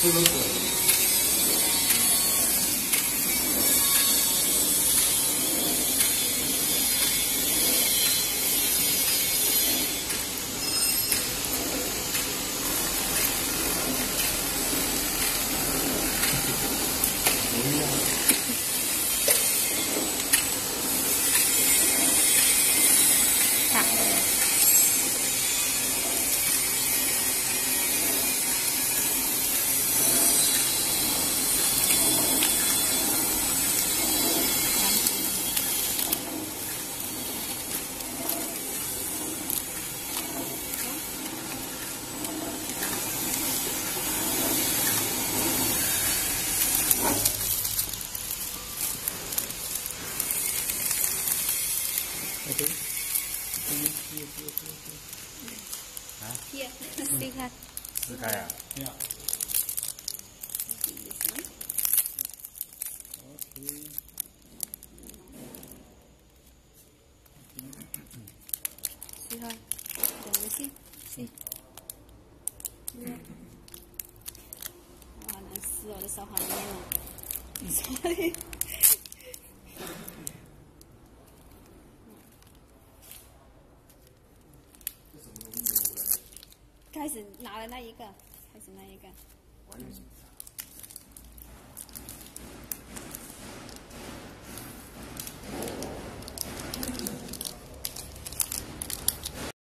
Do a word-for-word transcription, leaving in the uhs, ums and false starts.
这个水。 Itu, ini dia dia dia dia. Hah? Iya, lihat. Kayak. Ya. Oke. Lihat, dari sih, sih. Lihat. Wah, 难撕哦，这烧好黏哦。Sorry。开始拿了那一个，开始那一个。